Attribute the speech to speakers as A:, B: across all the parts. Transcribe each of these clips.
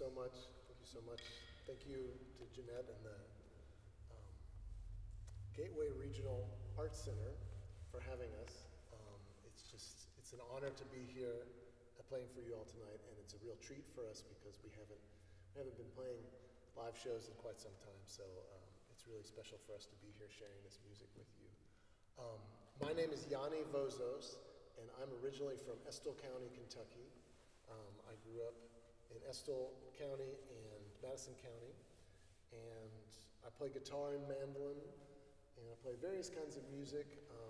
A: so much. Thank you so much. Thank you to Jeanette and the Gateway Regional Arts Center for having us. It's an honor to be here playing for you all tonight, and it's a real treat for us because we haven't been playing live shows in quite some time, so it's really special for us to be here sharing this music with you. My name is Yanni Vozos, and I'm originally from Estill County, Kentucky. I grew up in Estill County and Madison County, and I play guitar and mandolin, and I play various kinds of music,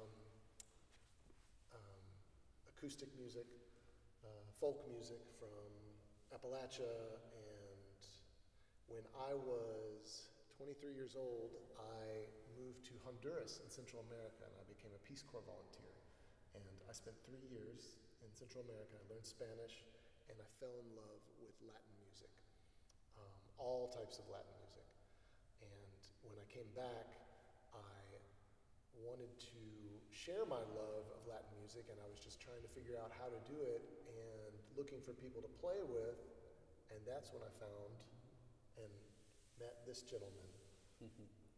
A: acoustic music, folk music from Appalachia, and when I was 23 years old, I moved to Honduras in Central America, and I became a Peace Corps volunteer. And I spent 3 years in Central America. I learned Spanish, and I fell in love with Latin music, all types of Latin music. And when I came back, I wanted to share my love of Latin music, and I was just trying to figure out how to do it and looking for people to play with, and that's when I found and met this gentleman. And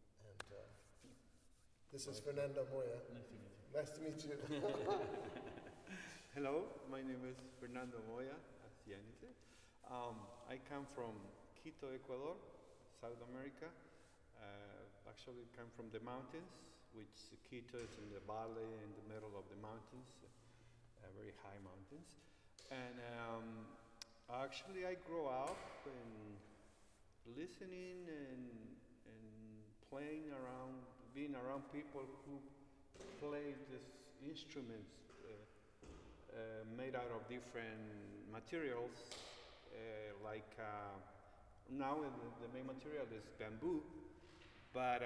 A: this is Fernando Moya.
B: Nice to meet you.
A: Nice to meet you.
B: Hello, my name is Fernando Moya, as Yanni said. I come from Quito, Ecuador, South America. Actually come from the mountains, which Quito is in the valley in the middle of the mountains, very high mountains. And actually I grew up in listening and playing around, being around people who play these instruments made out of different materials, now the main material is bamboo, but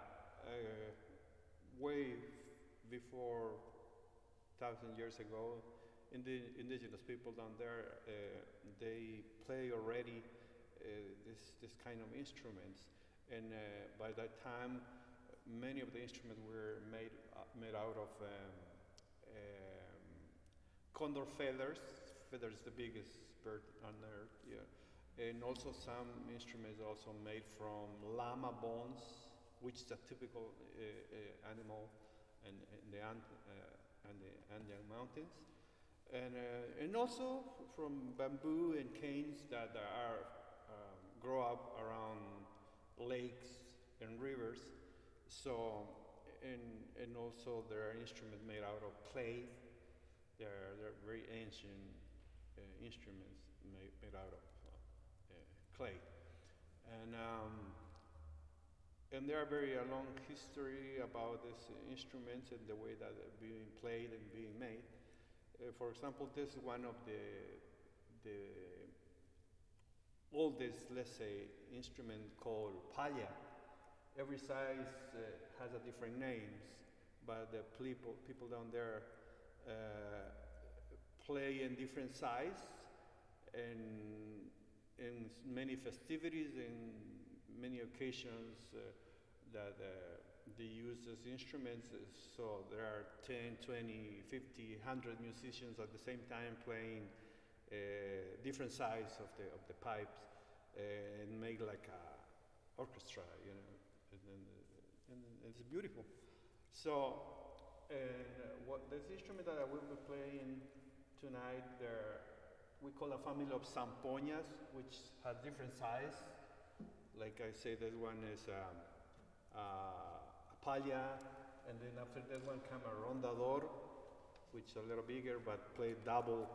B: way before 1,000 years ago, indigenous people down there, they play already this kind of instruments, and by that time, many of the instruments were made out of condor feathers. Feathers is the biggest bird on earth, yeah. And also some instruments also made from llama bones, which is a typical animal in the Andean mountains, and also from bamboo and canes that grow up around lakes and rivers. So, and also there are instruments made out of clay. They're very ancient instruments made out of clay, and there are very long history about these instruments and the way that they're being played and being made. For example, this is one of the oldest, let's say, instrument called paya. Every size has a different names, but the people down there play in different size and in many festivities and many occasions that they use these instruments. So there are 10, 20, 50, 100 musicians at the same time playing different sides of the pipes and make like a orchestra, you know, and it's beautiful. So, what this instrument that I will be playing tonight, we call a family of zampoñas, which has different size. Like I say, this one is a paya, and then after that one comes a rondador, which is a little bigger, but play double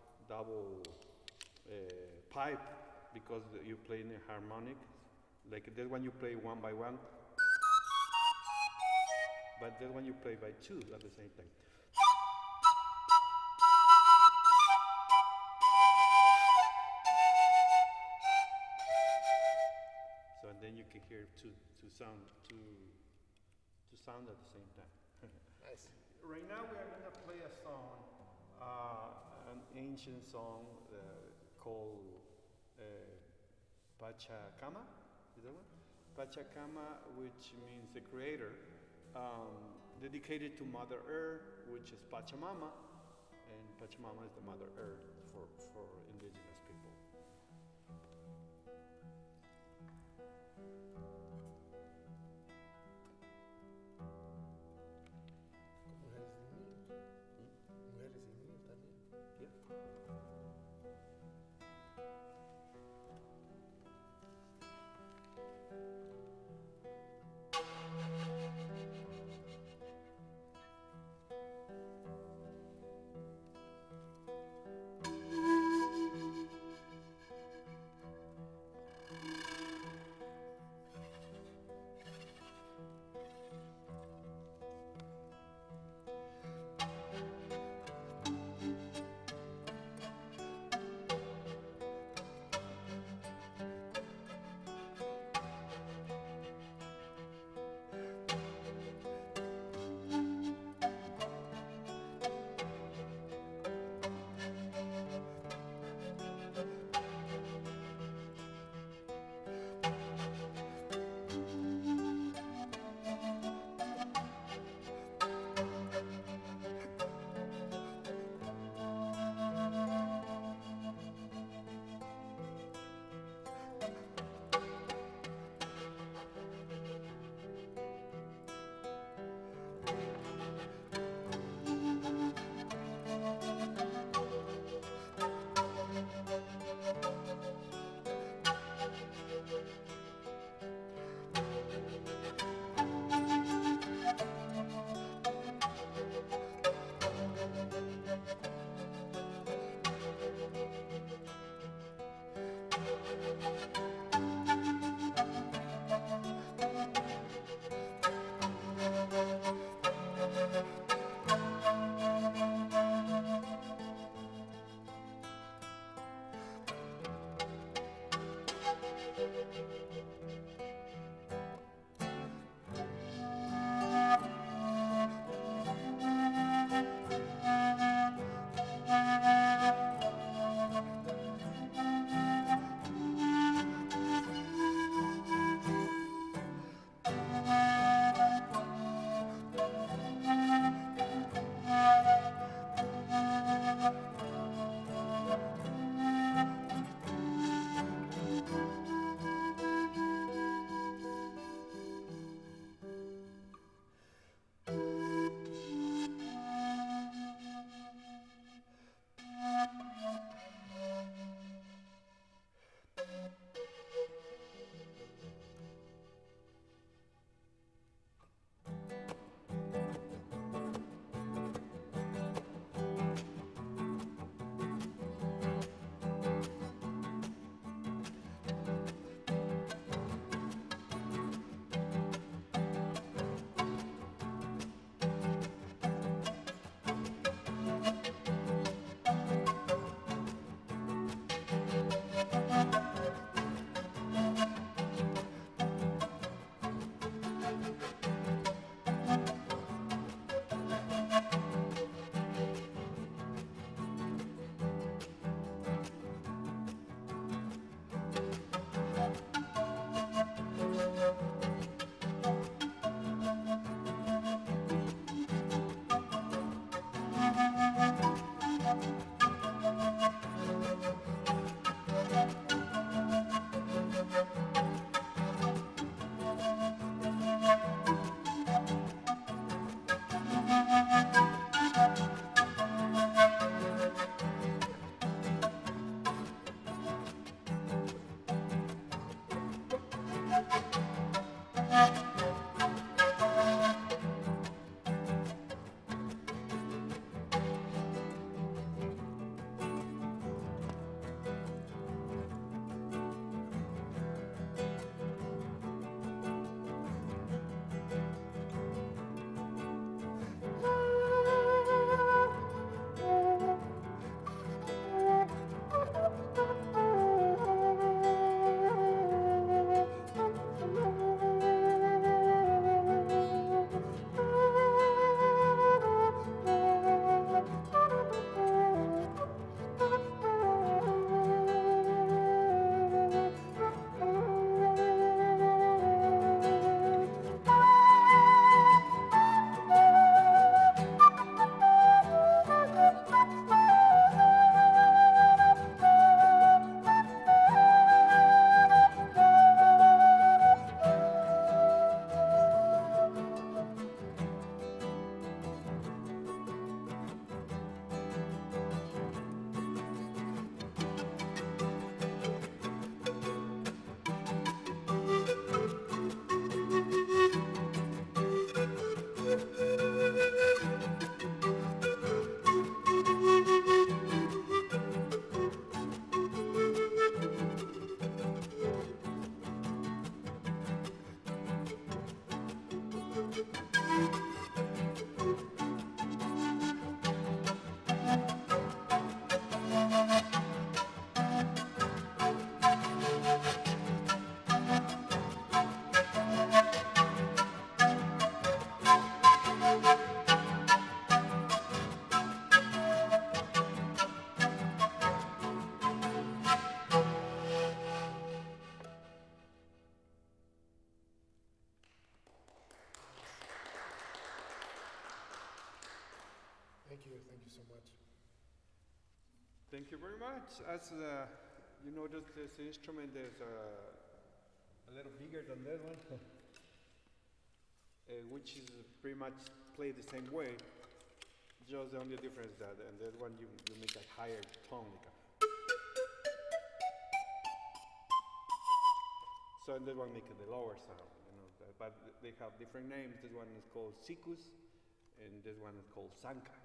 B: pipe, because you play in a harmonic. Like that one you play one by one, but that one you play by two at the same time. So and then you can hear two sound at the same time.
A: Nice.
B: Right now we are gonna play a song, an ancient song called Pachacama. Is that one? Pachacama, which means the creator, dedicated to Mother Earth, which is Pachamama, and Pachamama is the Mother Earth for indigenous people.
A: Thank you so much.
B: Thank you very much. As you notice, this instrument is a little bigger than that one, which is pretty much played the same way. Just the only difference that in that one you make a higher tone. So in that one make it the lower sound, but they have different names. This one is called sikus, and this one is called sanka.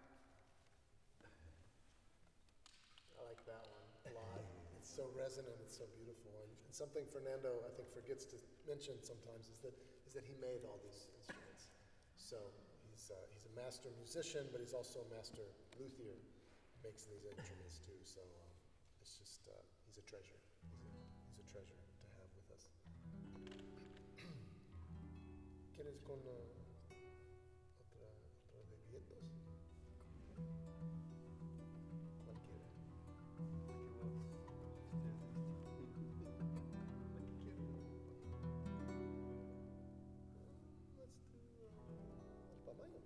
A: I like that one a lot. It's so resonant, it's so beautiful. And something Fernando, I think, forgets to mention sometimes is that he made all these instruments. So he's a master musician, but he's also a master luthier. He makes these instruments too. So it's just, he's a treasure. He's a treasure to have with us. ¿Quieres con otra de vientos? Cualquiera. Let's do Alpamayo.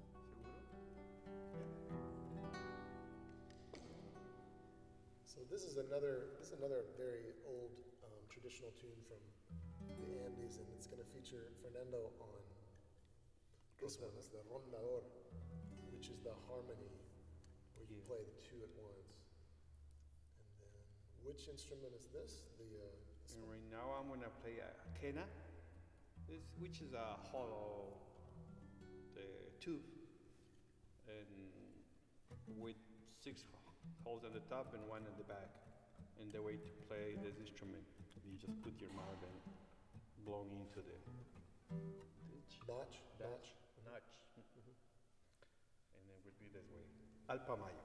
A: So this is another very old traditional tune from the Andes, and it's going to feature Fernando on this one. Is the rondador, which is the harmony where you play the two at once. And then, which instrument is this? This
B: And
A: one?
B: right now I'm gonna play a quena, which is a hollow tube, and with 6 holes on the top and 1 at the back. And the way to play this instrument, you just put your mouth and blow into the
A: Notch?
B: notch. And it would be this way. Alpamayo.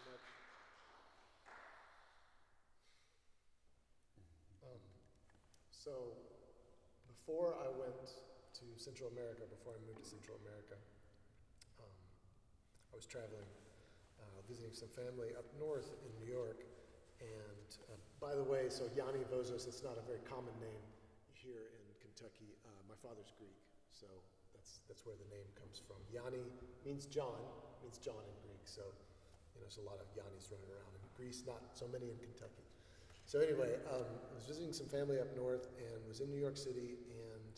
A: much. So before I went to Central America, before I moved to Central America, I was traveling, visiting some family up north in New York. And by the way, so Yanni Vozos, it's not a very common name here in Kentucky. My father's Greek, so that's where the name comes from. Yanni means John in Greek. So, there's a lot of Yannis running around in Greece, not so many in Kentucky. So anyway, I was visiting some family up north and was in New York City, and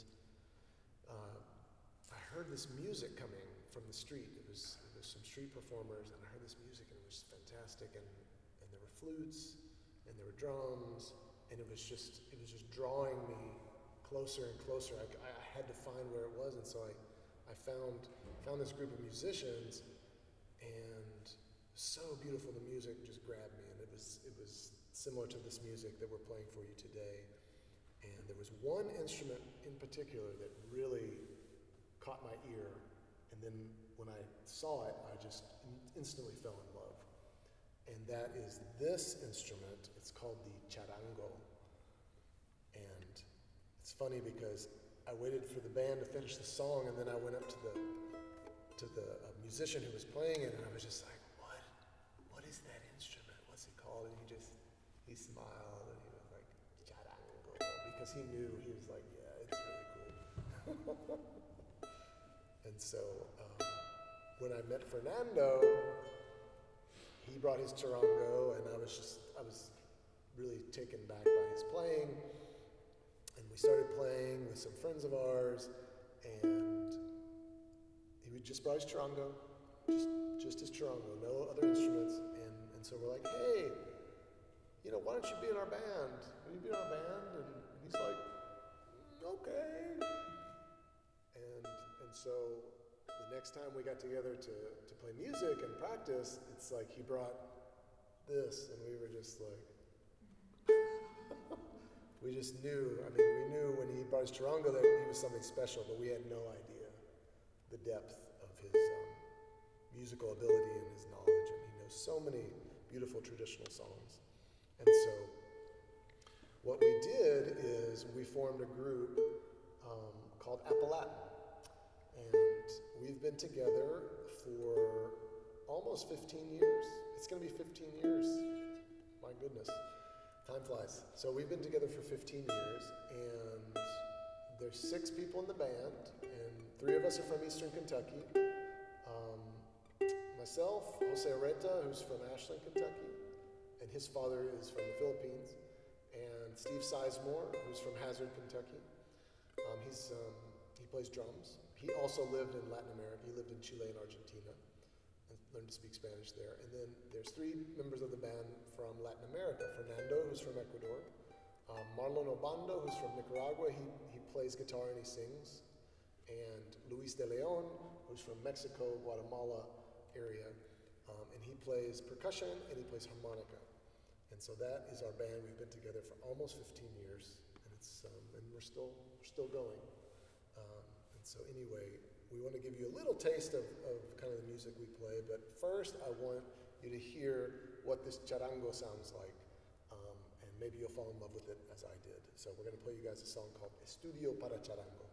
A: I heard this music coming from the street. It was some street performers, and I heard this music, and it was fantastic. And there were flutes, and there were drums, and it was just drawing me closer and closer. I had to find where it was, and so I found this group of musicians, and so beautiful. The music just grabbed me, and it was similar to this music that we're playing for you today. And there was one instrument in particular that really caught my ear, and then when I saw it, I just instantly fell in love. And that is this instrument. It's called the charango. And it's funny because I waited for the band to finish the song, and then I went up to the musician who was playing it, and I was just like, what is that instrument? What's it called? And he smiled, and he was like, charango, because he knew. He was like, yeah, it's really cool. And so when I met Fernando, he brought his charango, and I was really taken back by his playing. And we started playing with some friends of ours, and he just brought his charango, just his charango, no other instruments. And so we're like, hey, why don't you be in our band? Will you be in our band? And he's like, okay. And so the next time we got together to play music and practice, it's like he brought this, and we were just like, we just knew. I mean, we knew when he brought his charango that he was something special, but we had no idea the depth of his musical ability and his knowledge. And he knows so many beautiful traditional songs. And so what we did is we formed a group called Apalatin. And we've been together for almost 15 years. It's going to be 15 years. My goodness. Time flies. So we've been together for 15 years, and there's 6 people in the band, and 3 of us are from Eastern Kentucky. Myself, Jose Areta, who's from Ashland, Kentucky, and his father is from the Philippines, and Steve Sizemore, who's from Hazard, Kentucky. He plays drums. He also lived in Latin America. He lived in Chile and Argentina and learned to speak Spanish there. And then there's 3 members of the band from Latin America. Fernando, who's from Ecuador. Marlon Obando, who's from Nicaragua. He plays guitar and he sings. And Luis de Leon, who's from Mexico, Guatemala area. And he plays percussion and he plays harmonica. And so that is our band. We've been together for almost 15 years. And we're still going. And so anyway, we want to give you a little taste of kind of the music we play, but first I want you to hear what this charango sounds like, and maybe you'll fall in love with it as I did. So we're going to play you guys a song called Estudio para Charango.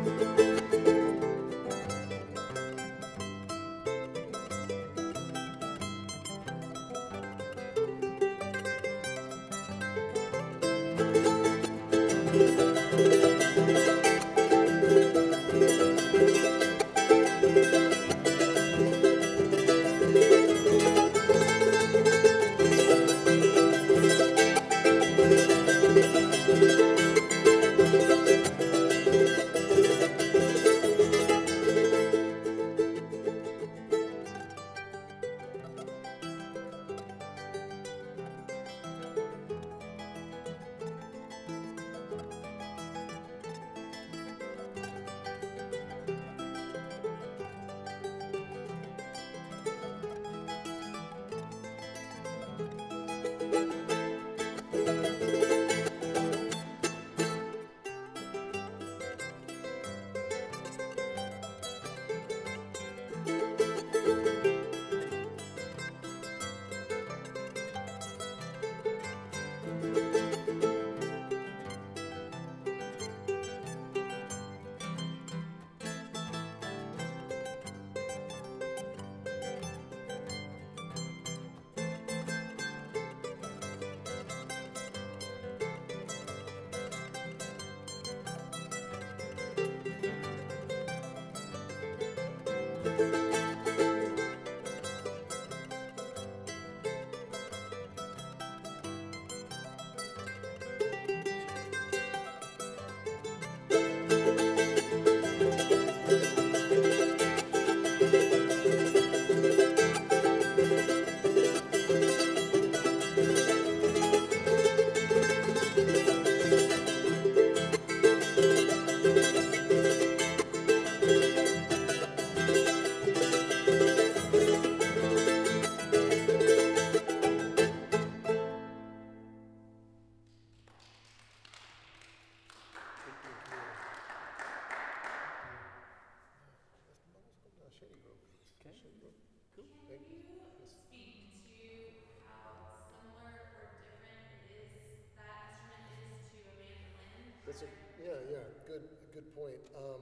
A: That's a, yeah, good point.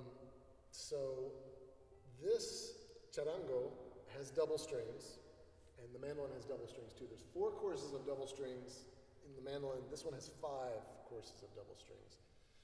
A: So this charango has double strings, and the mandolin has double strings too. There's 4 courses of double strings in the mandolin. This one has 5 courses of double strings.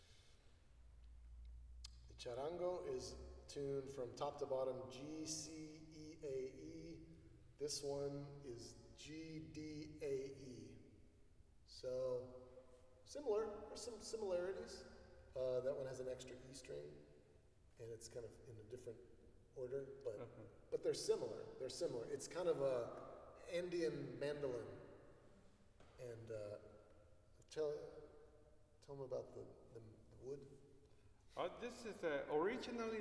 A: The charango is tuned from top to bottom G, C, E, A, E. This one is G, D, A, E. So similar, there's some similarities. That one has an extra E string, and it's kind of in a different order, but they're similar. They're similar. It's kind of a Andean mandolin. And tell them about the wood.
B: This is originally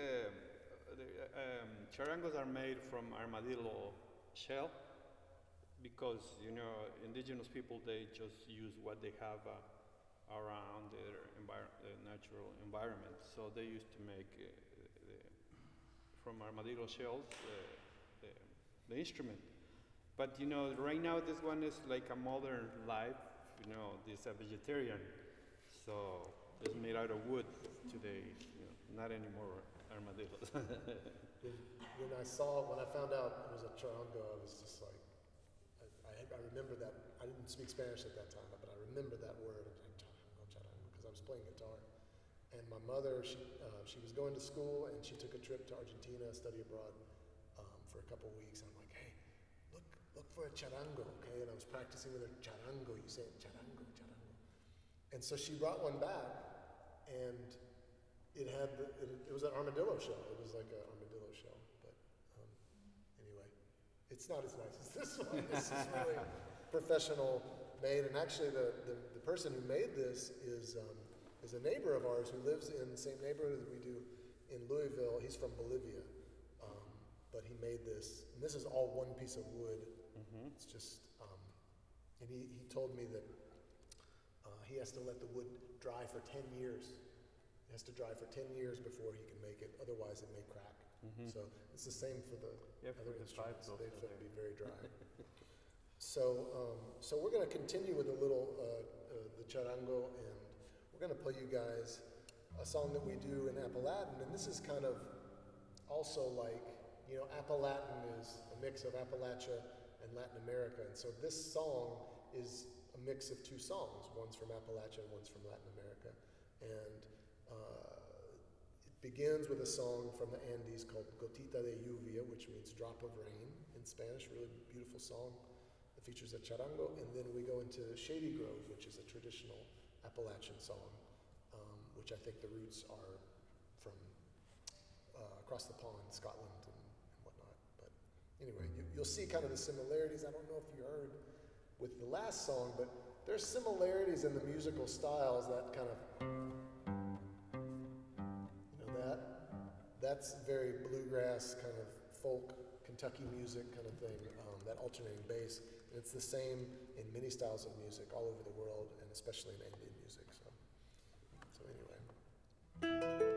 B: charangos are made from armadillo shell, because indigenous people, they just use what they have around their natural environment. So they used to make from armadillo shells the instrument. But right now this one is like a modern life. This a vegetarian, so it's made out of wood today. Not anymore armadillos.
A: When I found out it was a charango, I was just like, I remember that. I didn't speak Spanish at that time, but I remember that word. Charango, because I was playing guitar. And my mother, she was going to school, and she took a trip to Argentina, study abroad, for a couple weeks. And I'm like, hey, look for a charango, okay? And I was practicing with her, charango. You say it, charango, charango. And so she brought one back, and it was an armadillo shell. It was like an armadillo shell. But anyway, it's not as nice as this one. This is really professional made. And actually, the person who made this is a neighbor of ours who lives in the same neighborhood that we do in Louisville. He's from Bolivia, but he made this. And this is all one piece of wood. Mm-hmm. It's just, and he told me that he has to let the wood dry for 10 years. It has to dry for 10 years before he can make it. Otherwise, it may crack. Mm-hmm. So it's the same for the other instruments. They have to be very dry. So we're going to continue with a little the charango, and we're going to play you guys a song that we do in Appalachian, and this is kind of also like, you know, Appalachian is a mix of Appalachia and Latin America, and so this song is a mix of two songs. One's from Appalachia and one's from Latin America. And it begins with a song from the Andes called Gotita de Lluvia, which means drop of rain in Spanish, really beautiful song. It features a charango, and then we go into Shady Grove, which is a traditional Appalachian song, which I think the roots are from across the pond, Scotland and whatnot. But anyway, you'll see kind of the similarities. I don't know if you heard with the last song, but there's similarities in the musical styles that kind of, you know, that's very bluegrass kind of folk Kentucky music kind of thing, that alternating bass. And it's the same in many styles of music all over the world, and especially in Andean music. So anyway.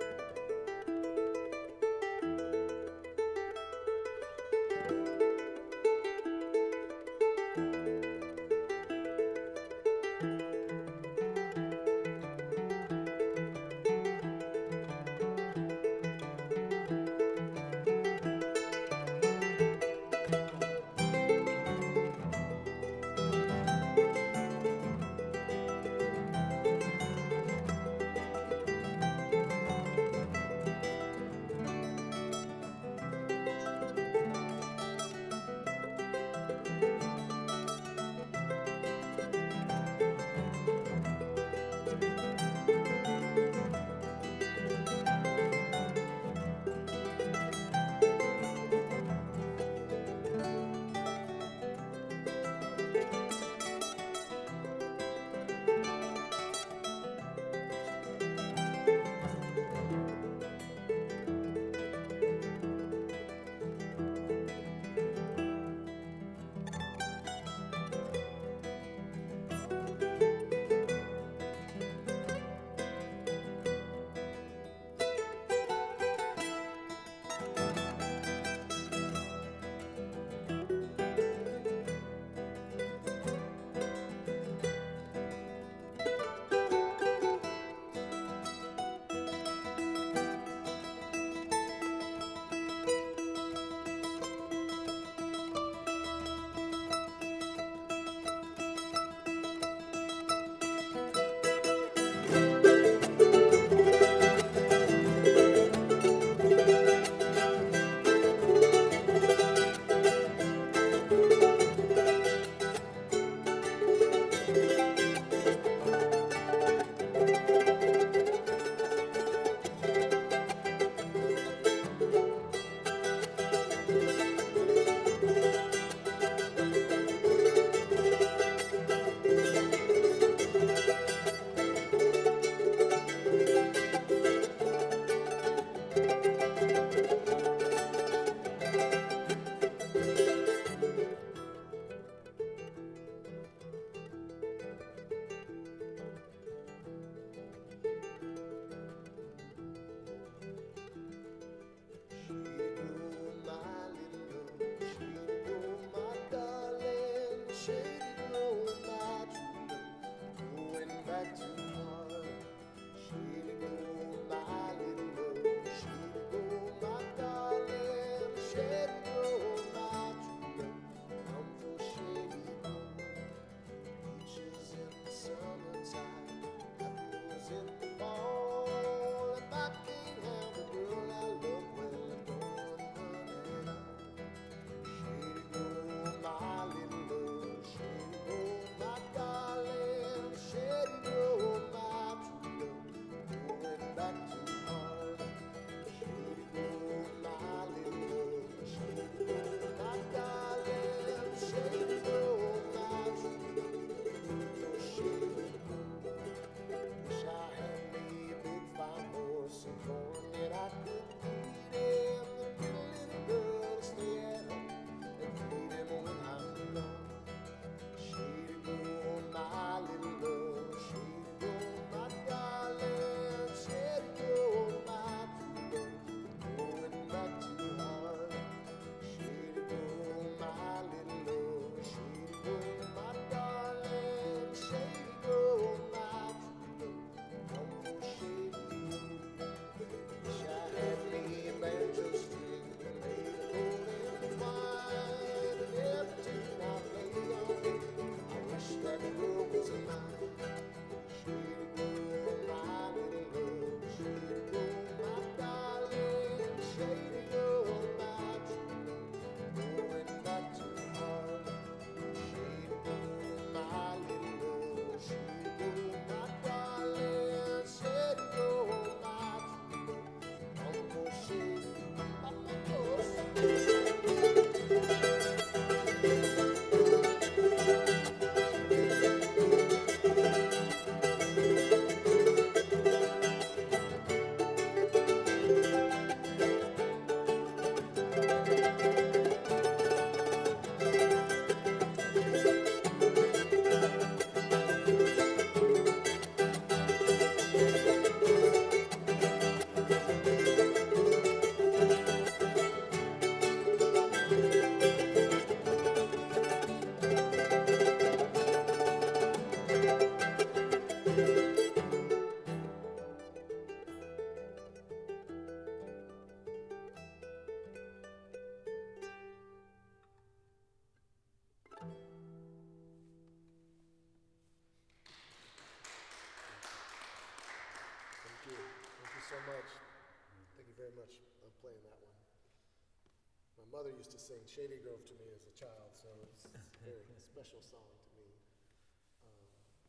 A: much. Thank you very much. I'm playing that one. My mother used to sing Shady Grove to me as a child, so it's a very special song to me. Um,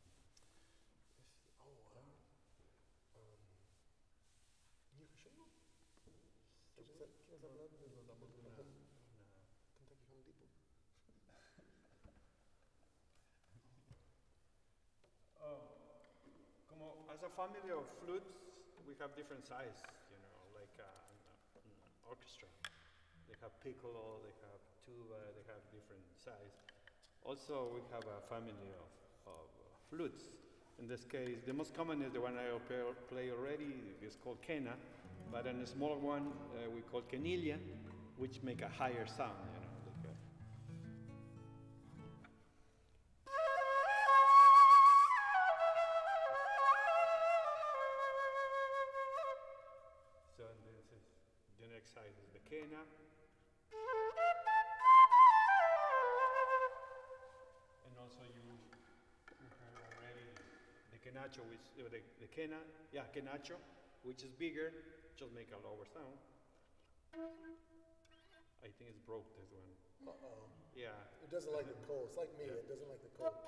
A: oh, New Casino? ¿Quieres hablar de Kentucky Home Depot?
B: Como as a family of flutes, we have different size, you know, like an orchestra. They have piccolo, they have tuba, they have different size. Also, we have a family of flutes. In this case, the most common is the one I play already. It's called quena, but in a smaller one we call quenilla, which make a higher sound. You know, like so. This is the next size is the quena. And also you heard already the quenacho, which the quena, yeah, quenacho, which is bigger, just make a lower sound. I think it's broke, this one.
A: Uh-oh.
B: Yeah.
A: It doesn't like the cold. It's like me.
B: Yeah.
A: It doesn't like the cold.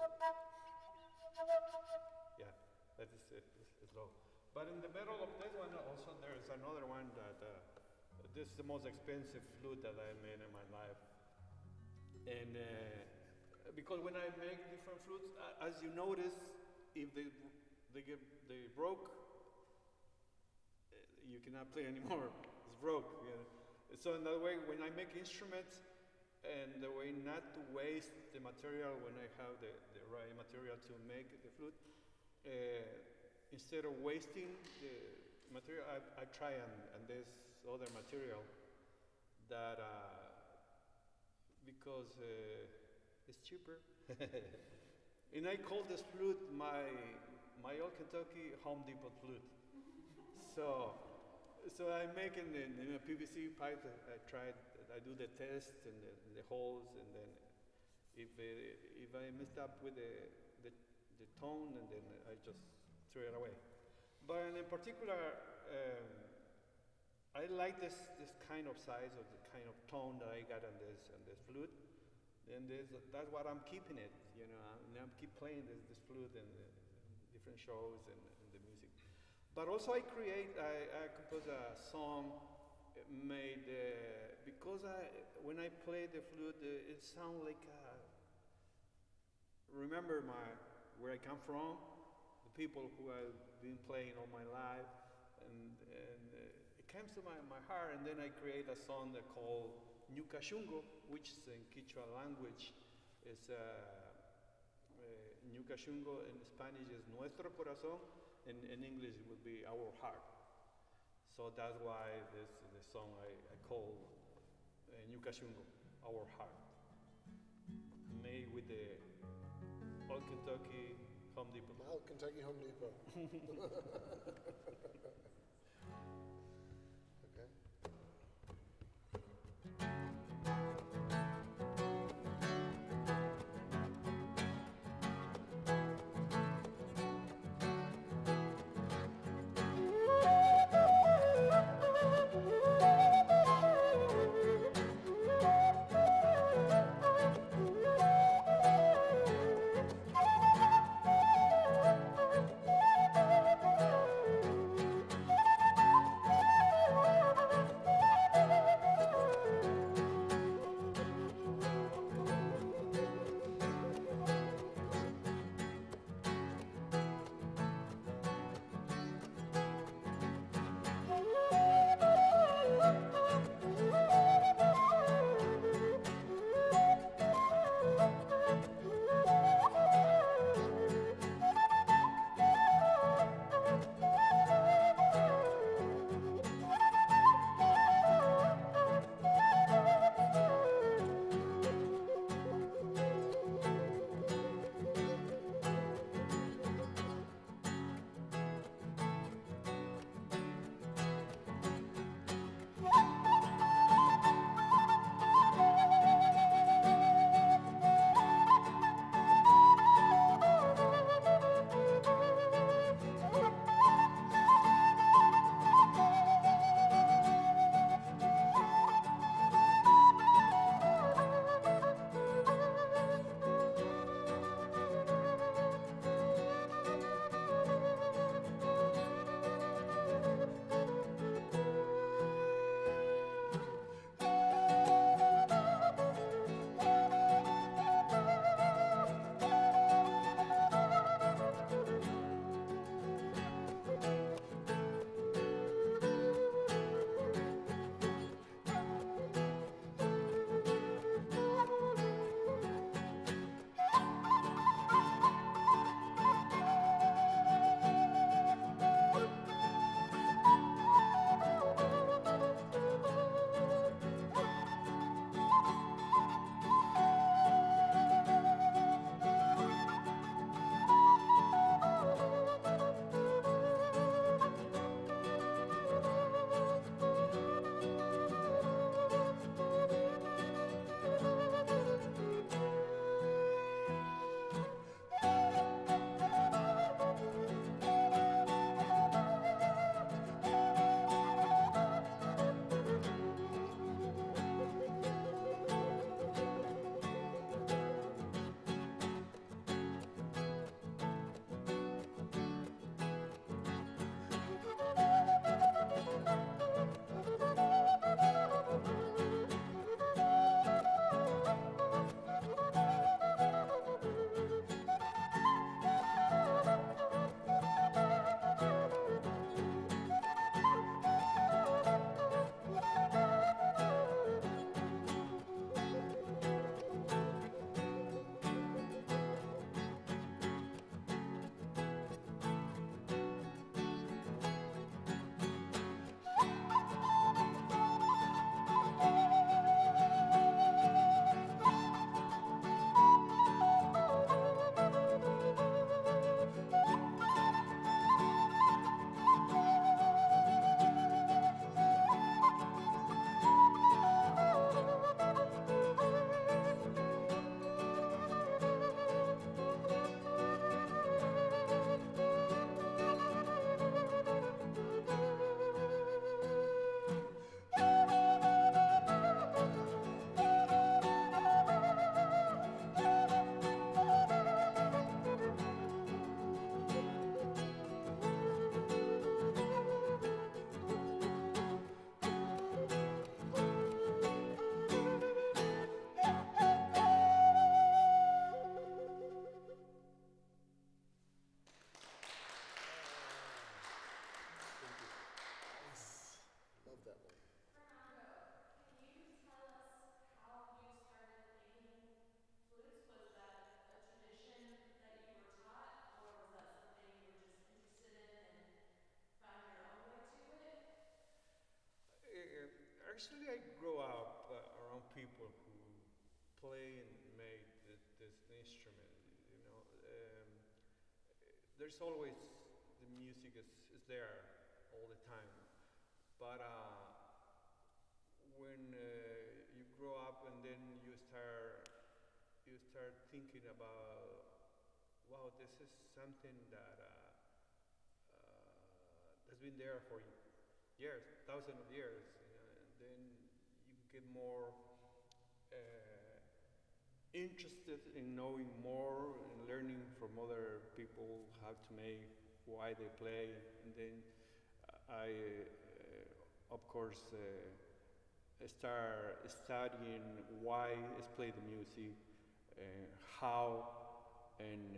B: Yeah, that is it. It's low. But in the middle of this one, also there is another one that this is the most expensive flute that I made in my life. And because when I make different flutes, as you notice, if they broke, you cannot play anymore. It's broke. You know? So in that way, when I make instruments, and the way not to waste the material when I have the right material to make the flute, instead of wasting the material, I try and there's other material that because it's cheaper. And I call this flute my old Kentucky Home Depot flute. So I make it in a PVC pipe. I do the test and the holes, and then if I messed up with the tone, and then I just throw it away. But in particular, I like this kind of size or the kind of tone that I got on this flute, and that's what I'm keeping it. You know, I'm keep playing this flute in different shows and the music. But also I compose a song made because when I play the flute, it sounds like remember where I come from, the people who I've been playing all my life, and it comes to my heart, and then I create a song that called Ñucashungo, which is in Quechua language is Ñucashungo in Spanish is Nuestro Corazón, and in English it would be Our Heart. So that's why the song I call Ñucashungo, Our Heart, made with the Old Kentucky Home Depot.
A: Old Kentucky Home Depot.
B: Actually, I grew up around people who play and make this instrument. You know, there's always the music is there all the time, but when you grow up and then you start thinking about, wow, this is something that has been there for years, thousands of years, you know, and then you get more interested in knowing more and learning from other people how to make, why they play, and then I, of course, start studying why is play the music, how, and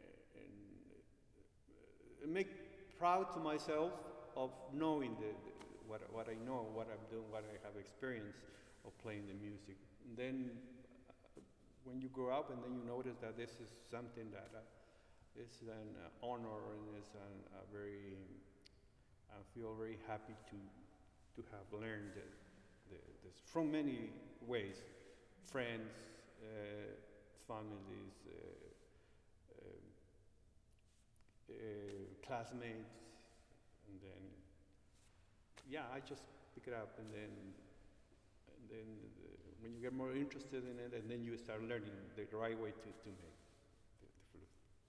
B: make proud to myself of knowing what I know, what I'm doing, what I have experienced of playing the music. And then when you grow up and then you notice that this is something that is an honor and is a very, I feel very happy to have learned this from many ways, friends, families, classmates, and then, yeah, I just pick it up and then when you get more interested in it, and then you start learning the right way to make the flute.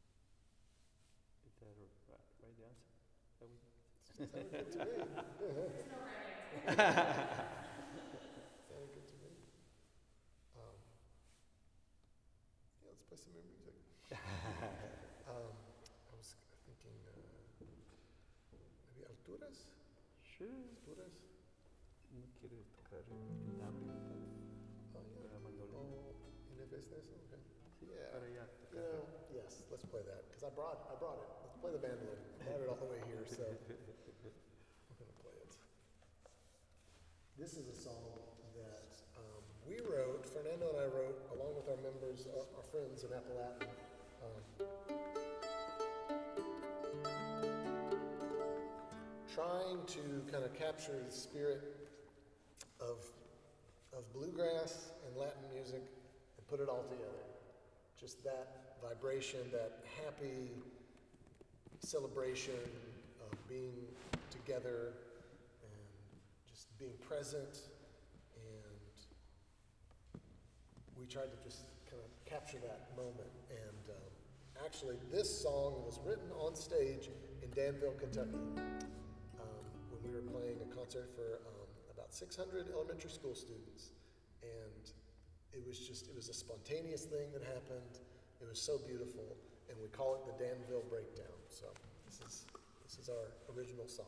B: Is that right answer?
A: Sounded good to me.
C: There's no right answer.
A: Sounded good to me. Yeah, let's play some more music. I was thinking maybe Alturas?
B: Sure.
A: Alturas?
B: ¿No quieres tocar el tambor?
A: Oh, yeah.
B: La mandolina.
A: Oh, ¿y le ves eso? Okay. Yeah.
B: Para allá,
A: You know, yes, let's play that, because I brought it. Let's play the mandolin. I brought it all the way here, so we're going to play it. This is a song that we wrote, Fernando and I wrote, along with our members, our friends in Appalachian. Trying to kind of capture the spirit of bluegrass and Latin music and put it all together. Just that vibration, that happy celebration of being together and just being present. And we tried to just kind of capture that moment. And actually, this song was written on stage in Danville, Kentucky, when we were playing a concert for about 600 elementary school students. And it was a spontaneous thing that happened. It was so beautiful, and we call it the Danville Breakdown. So this is our original song.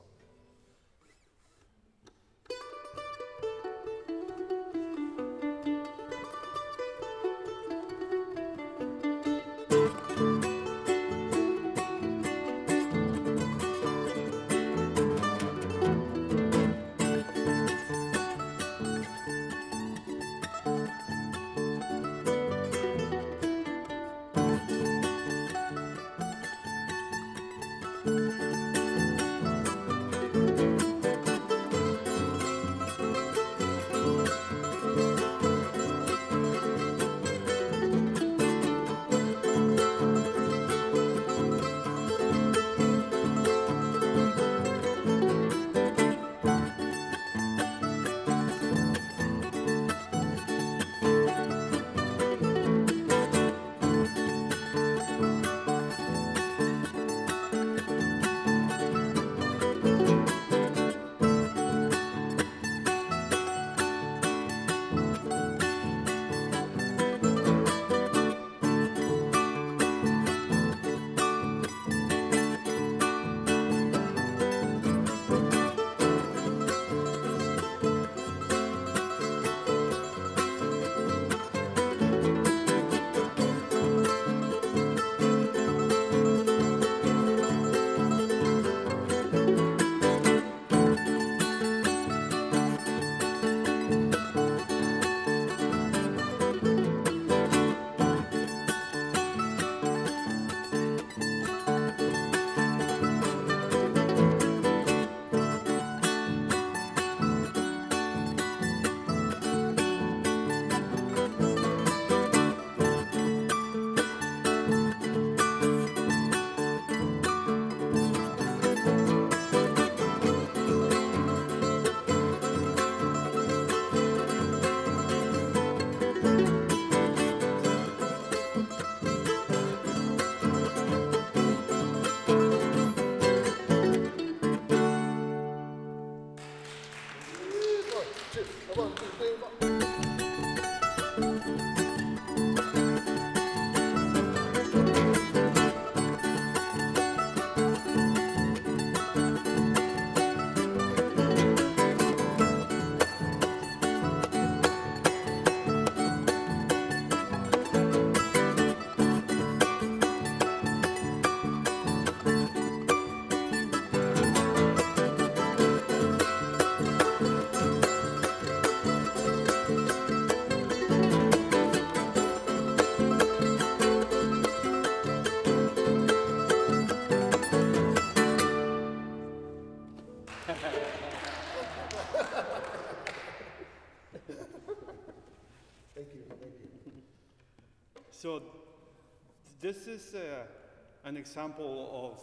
B: So this is an example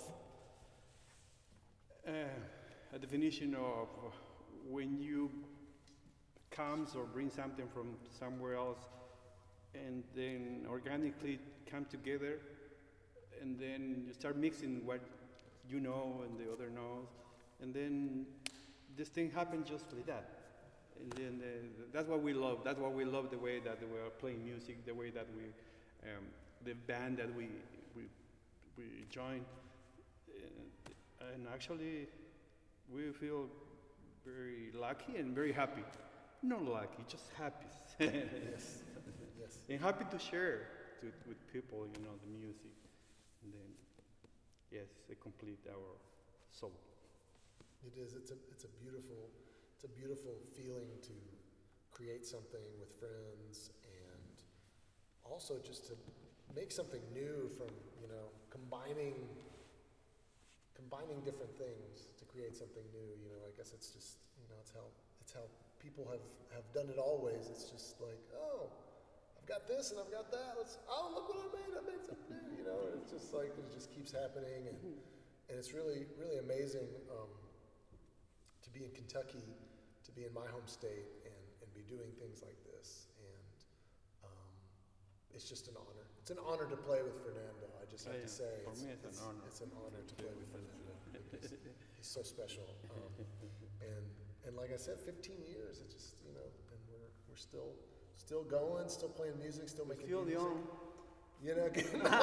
B: of a definition of when you comes or bring something from somewhere else and then organically come together, and then you start mixing what you know and the other knows, and then this thing happens just like that. And then that's what we love. That's what we love, the way that we are playing music, the way that we, the band that we joined. And actually, we feel very lucky and very happy. Not lucky, just happy.
A: Yes. Yes.
B: And happy to share with people, you know, the music. And then, yes, they complete our soul.
A: It is. It's a beautiful feeling to create something with friends, and also just to make something new from, you know, combining different things to create something new. You know, I guess it's just, you know, it's how people have done it always. It's just like, oh, I've got this and I've got that. Oh, look what I made something new. You know, and it's just like it just keeps happening, and it's really amazing to be in Kentucky, to be in my home state, and be doing things like this. And it's just an honor. It's an honor to play with Fernando. I just have to say,
B: for me, it's an honor.
A: It's an honor to play with Fernando. He's so special. And like I said, 15 years. It's just, you know, and we're still going, still playing music, still making
B: Feel
A: music.
B: young.
A: You know.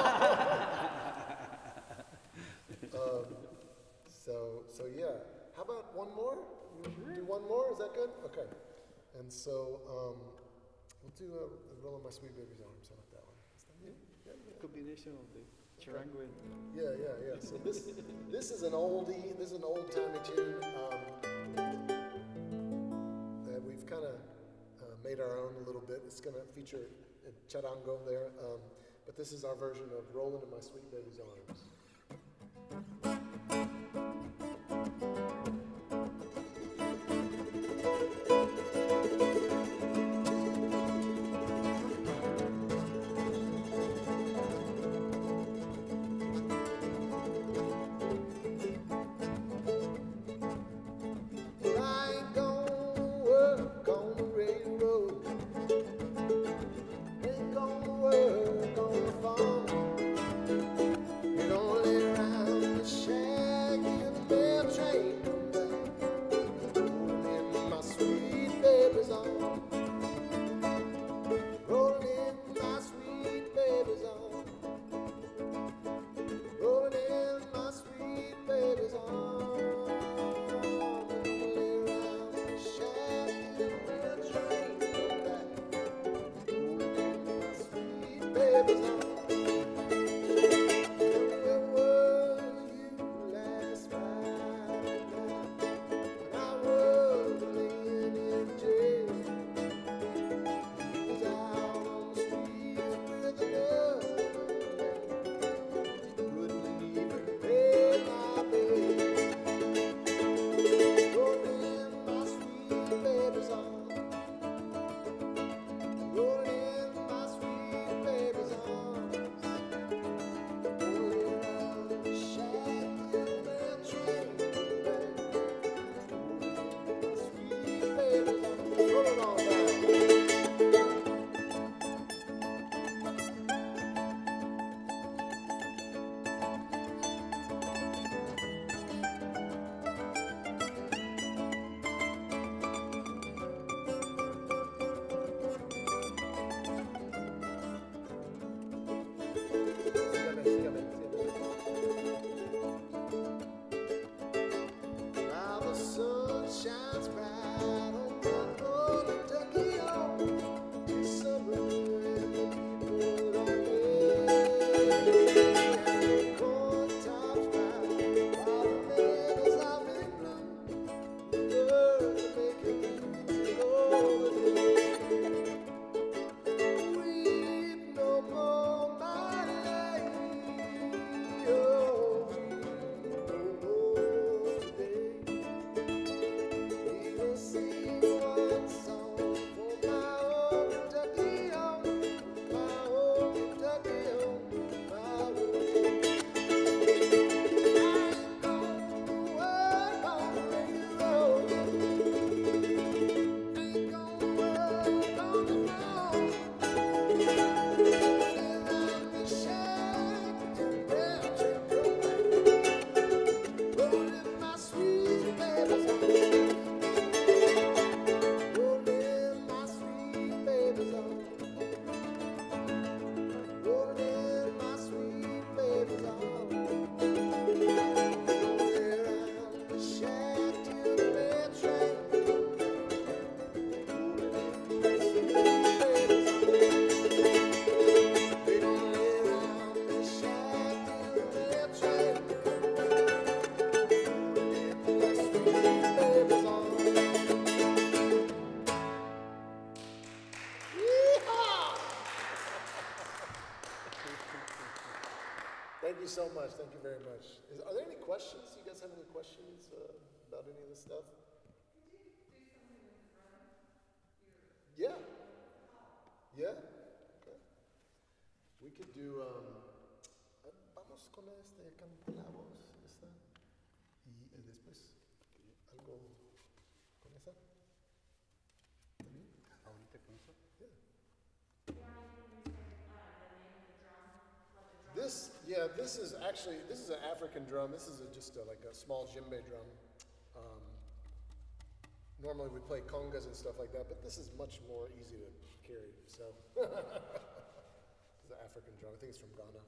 A: So yeah. How about one more? Do one more? Is that good? Okay. And so we'll do a Roll on My Sweet Baby's Arms. How about that one? Is that good? Yeah.
B: Combination of the charango and
A: Yeah. So this is an oldie. This is an old-timey tune that we've kind of made our own a little bit. It's going to feature a charango there, but this is our version of "Rolling in My Sweet Baby's Arms." Rolling in my sweet baby's arms. Thank you so much. Thank you very much. Are there any questions? You guys have any questions about any of this stuff? Yeah. Yeah. Okay. We could do. Vamos con este cantamos esta y después algo con esa.
B: Ahorita con eso.
A: This is actually, this is an African drum. This is just like a small djembe drum. Normally we play congas and stuff like that, but this is much more easy to carry. So, it's an African drum. I think it's from Ghana.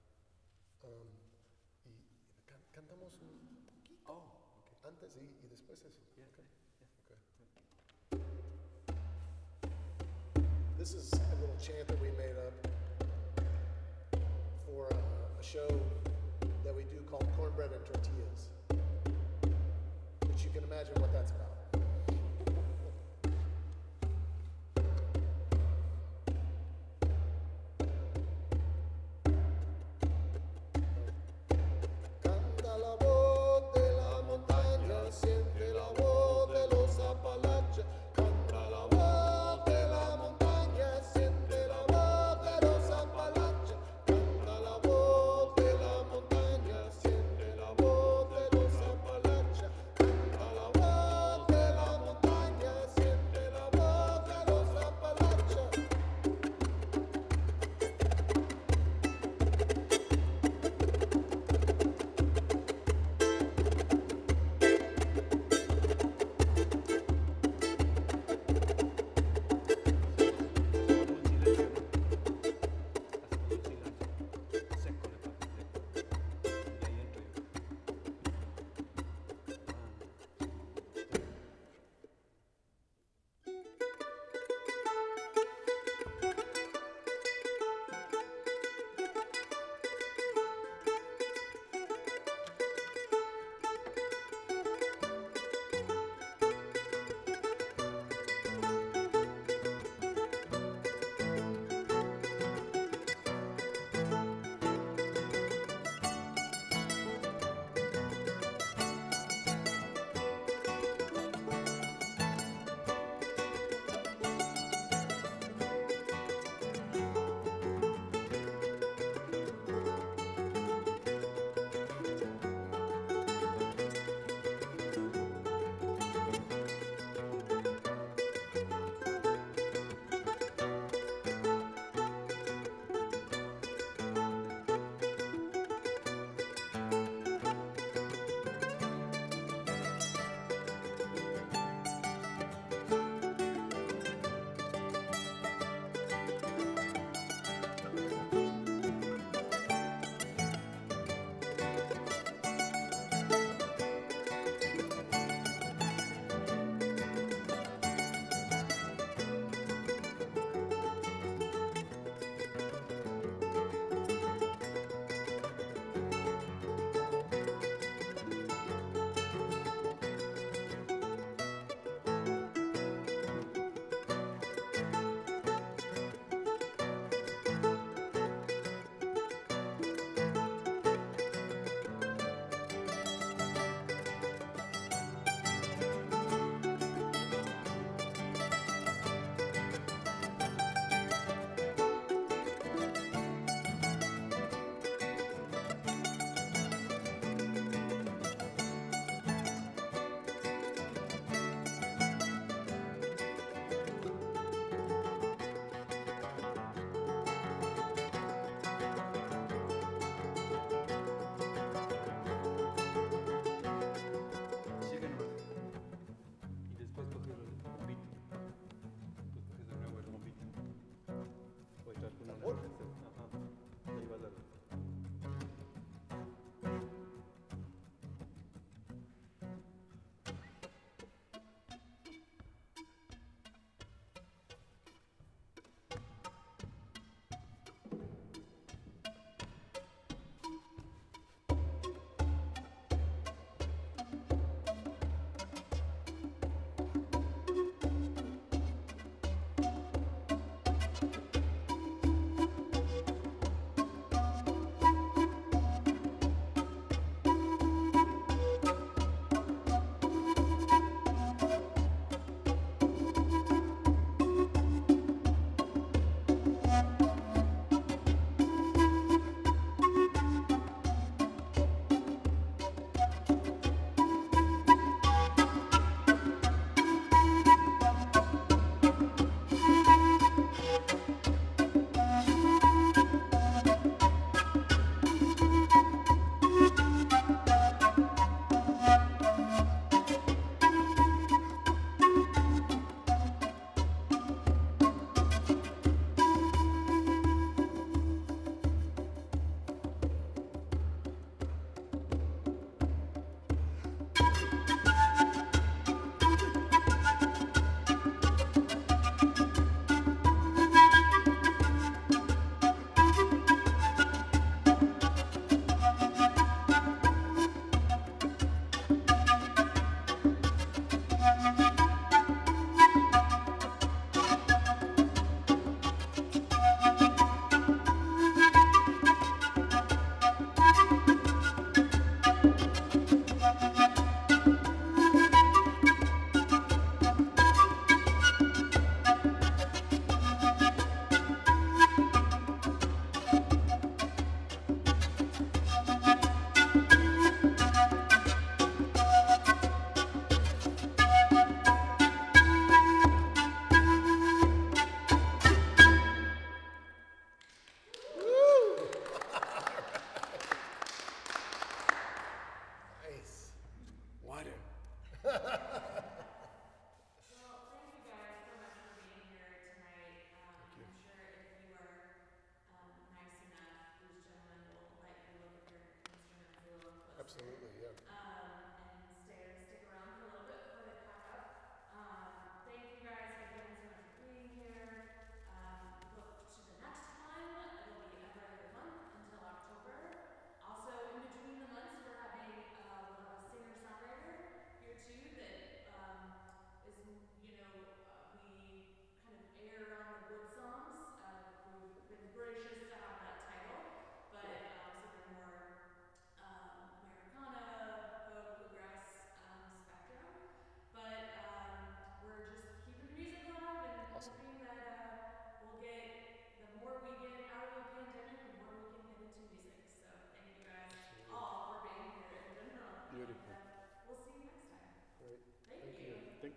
A: Cantamos un poquito.
B: Oh, okay.
A: Antes y después eso.
B: Yeah.
A: Okay. Okay. This is a little chant that we made up for a show that we do called Cornbread and Tortillas, which you can imagine what that's about. Canta la voz de la montaña, siente la voz de los Apalaches. Canta la voz de la montaña, siente la voz de los Apalaches. Canta la voz de la montaña, siente la voz de los Apalaches. Canta la voz de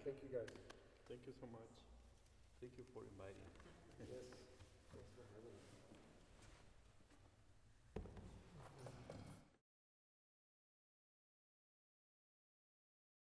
A: Thank you, guys.
B: Thank you so much. Thank you for inviting.
A: Yes. Thanks for having me.